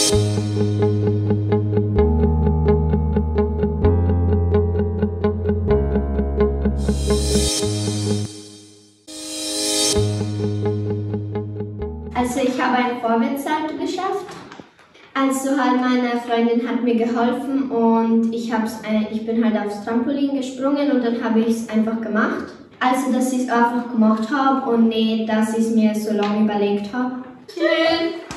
Also ich habe ein Vorwärtssalto geschafft. Also halt meine Freundin hat mir geholfen und ich bin halt aufs Trampolin gesprungen und dann habe ich es einfach gemacht. Also dass ich es einfach gemacht habe und nicht, dass ich es mir so lange überlegt habe. Schön!